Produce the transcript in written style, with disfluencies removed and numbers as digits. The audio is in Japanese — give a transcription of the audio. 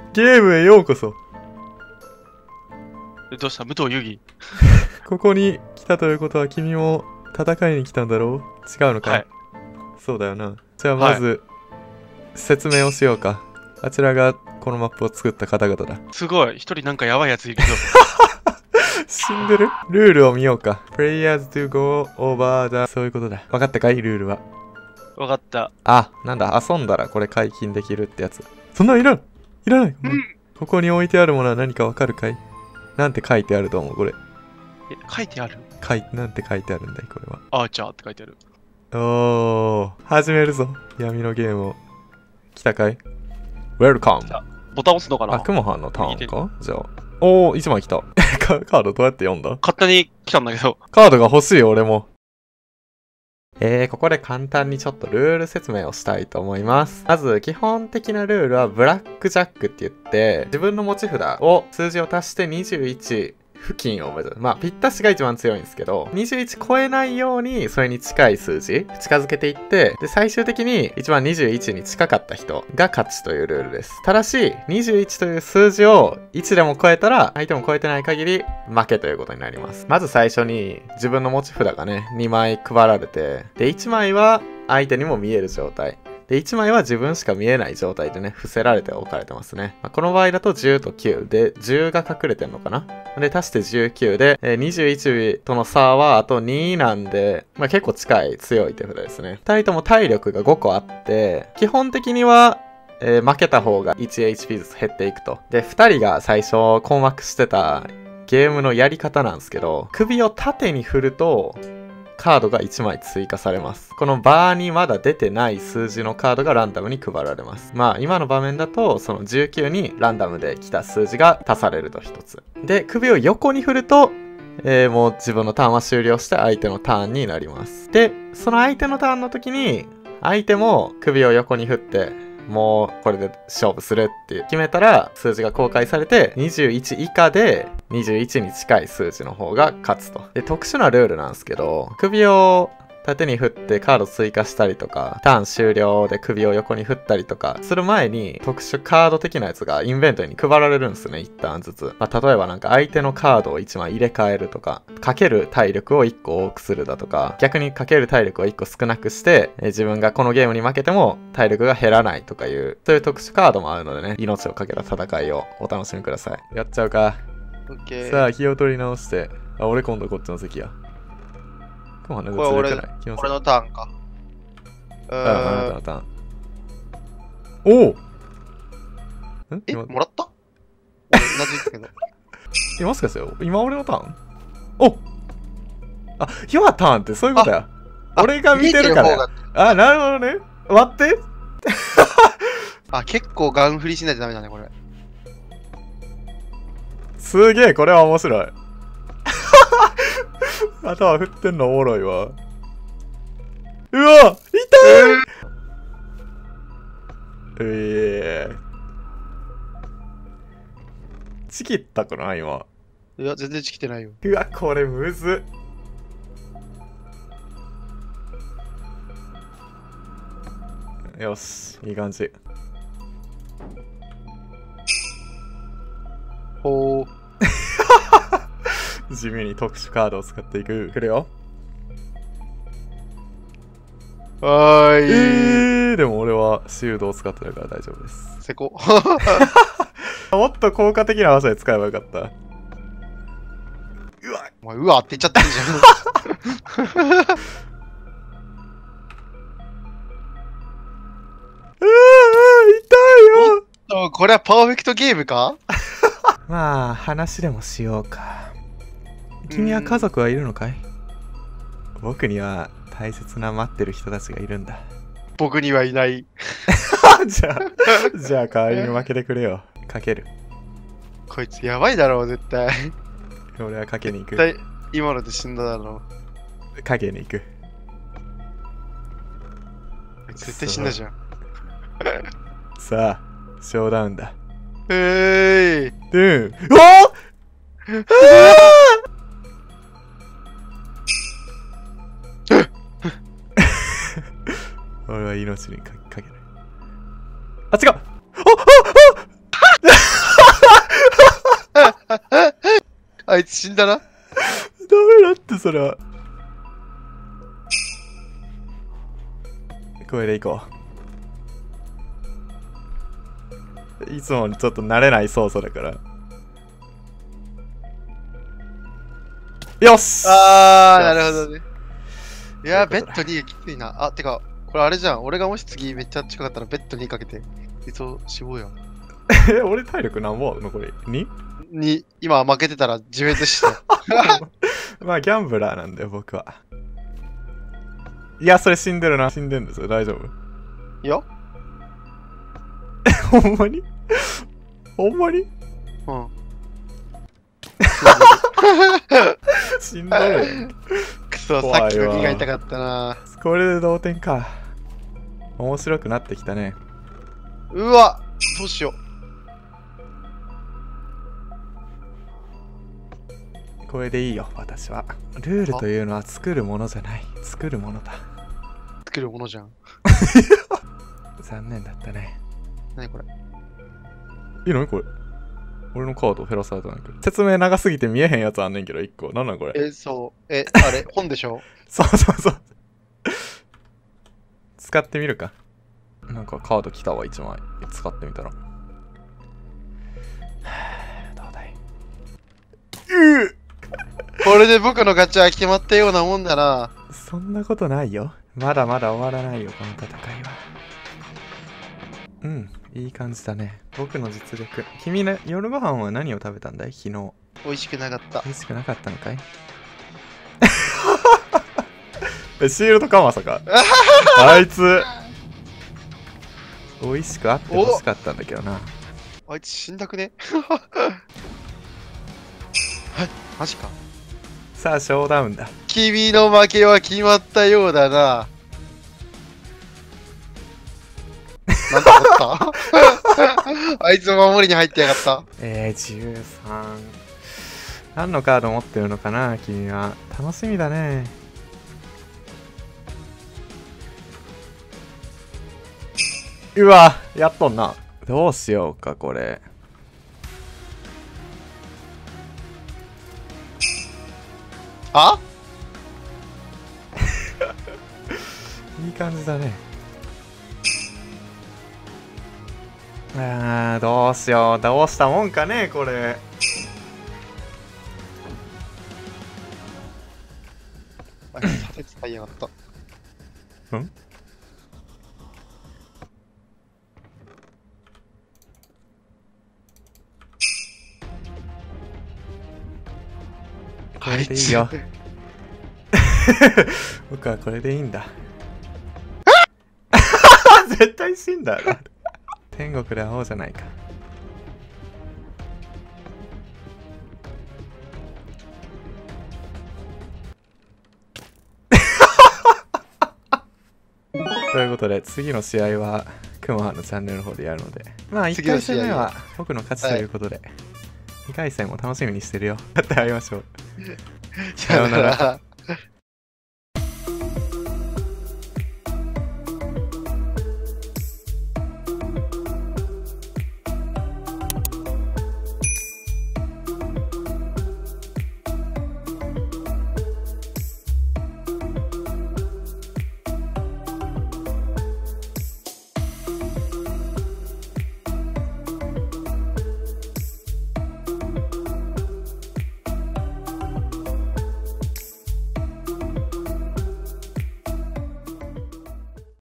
ゲームへようこそ。 どうした武藤遊戯。 ここに来たということは君も戦いに来たんだろう？違うのか？ はい。 そうだよな。じゃあまず、説明をしようか。あちらがこのマップを作った方々だ。 すごい。一人なんかやばいやついるぞ。 死んでる？ルールを見ようか。Players to go over the そういうことだ。分かったかい？ルールは。 わかった。 あ、なんだ。遊んだらこれ解禁できるってやつ。そんなんいらん。いらない。ここに置いてあるものは何かわかるかい？なんて書いてあると思うこれ。 書いてある？ なんて書いてあるんだいこれは。 アーチャーって書いてある。 おー、始めるぞ。闇のゲームを。来たかい？ Welcome。 ボタン押すのかな？ あ、クモハンのターンか？じゃあ。おー、1枚来た。カードどうやって読んだ？ 勝手に来たんだけど。 カードが欲しい俺も。ここで簡単にちょっとルール説明をしたいと思います。まず、基本的なルールはブラックジャックって言って、自分の持ち札を数字を足して21付近を目指す。まあ、ぴったしが一番強いんですけど、21超えないように、それに近い数字、近づけていって、で、最終的に一番21に近かった人が勝ちというルールです。ただし、21という数字を1でも超えたら、相手も超えてない限り、負けということになります。まず最初に、自分の持ち札がね、2枚配られて、で、1枚は相手にも見える状態。で、1枚は自分しか見えない状態でね、伏せられて置かれてますね。まあ、この場合だと10と9で、10が隠れてんのかな？で、足して19で、21との差はあと2なんで、まあ、結構近い強い手札ですね。2人とも体力が5個あって、基本的には、負けた方が 1HP ずつ減っていくと。で、2人が最初困惑してたゲームのやり方なんですけど、首を縦に振ると、カードが1枚追加されます。このバーにまだ出てない数字のカードがランダムに配られます。まあ今の場面だとその19にランダムで来た数字が足されると1つ。で、首を横に振ると、もう自分のターンは終了して相手のターンになります。で、その相手のターンの時に相手も首を横に振ってもうこれで勝負するって決めたら数字が公開されて21以下で21に近い数字の方が勝つと。で、特殊なルールなんですけど、首を縦に振ってカード追加したりとか、ターン終了で首を横に振ったりとかする前に特殊カード的なやつがインベントリーに配られるんですね、一旦ずつ。まあ、例えばなんか相手のカードを1枚入れ替えるとか、かける体力を1個多くするだとか、逆にかける体力を1個少なくして、自分がこのゲームに負けても体力が減らないとかいう、そういう特殊カードもあるのでね、命をかけた戦いをお楽しみください。やっちゃうか。さあ、気を取り直して。あ、俺今度こっちの席や。 これ俺のターンか。 あなたのターン。おおもらった俺、同じけど。 もしかしてよ、今俺のターン？おあ、your turnってそういうことや。俺が見てるからや。あ、なるほどね。待って。 あ、結構ガン振りしないとダメだね、これ。 すげえ、これは面白い。頭振ってんのおもろいわ。うわ、痛い。ちぎったかな今。 いや、全然ちぎってないよ。 うわ、これむずっ。よし、いい感じ。 ほー。 地味に特殊カードを使っていく。くるよ。 はーい。 でも俺はシールドを使ってるから大丈夫です。 せこ。 もっと効果的な場所で使えばよかった。うわお前、うわって言っちゃってるじゃん。 痛いよ。 これはパーフェクトゲームか？ まあ、話でもしようか。君は家族はいるのかい？僕には大切な待ってる人たちがいるんだ。 僕にはいない。 じゃあ代わりに負けてくれよ。かける。 こいつやばいだろう、絶対。 俺はかけに行く。 絶対今ので死んだだろう。かけに行く。 絶対死んだじゃん。 さあ、ショーダウンだ。うわ俺は命にかける。あ、違う。 いつ死んだな。 ダメだってそれは。これでいこう。いつもにちょっと慣れない操作だから。よし。 なるほどね。いや、ベそういうことだッド2きついな。あ、てか、これあれじゃん。俺がもし次めっちゃ近かったらベッド2かけて。いそう死亡やん。 俺体力なんぼ残り 2？ に、今負けてたら自滅して。 まあギャンブラーなんだよ僕は。いやそれ死んでるな。死んでんですよ。大丈夫？ いやほんまに？ほんまに？ うん。 死んどるやん。 くそ、 怖いわさっきの2が痛かったな。 これで同点か。面白くなってきたね。 うわ、どうしよこれでいいよ私は。ルールというのは作るものじゃない。作るものだ。 う。作るものじゃん。 残念だったね。 何これ。 いいのこれ。俺のカード減らされたんだけど。説明長すぎて見えへんやつあんねんけど、1個。なんなんこれ。 そう。あれ、本でしょ。 そうそうそう。使ってみるか。なんかカード来たわ、1枚。使ってみたら。どうだい？ これで僕の勝ちは決まったようなもんだな。 そんなことないよ。まだまだ終わらないよ、この戦いは。うん、いい感じだね。僕の実力。君ね、夜ご飯は何を食べたんだい？昨日。 美味しくなかった。 美味しくなかったのかい？シールドかまさか。あいつ。美味しくあってほしかったんだけどな。 あいつ死んだくね。はい、マジか。 さあ、ショーダウンだ。 君の負けは決まったようだな。なんだったあいつ守りに入ってやがった。 13。何のカード持ってるのかな、君は。楽しみだね。うわ、やっとんな。どうしようか、これ。 あいい感じだね。どうしよう。どうしたもんかね、これ。 あいつ、盾使いやがった。 ん？これでいいよ。僕はこれでいいんだ。絶対死んだろ。天国で会おうじゃないか。ということで次の試合はクモハンのチャンネルの方でやるので、まあ1回戦目は僕の勝ちということで、2回戦も楽しみにしてるよ。やって会いましょう。 さようなら。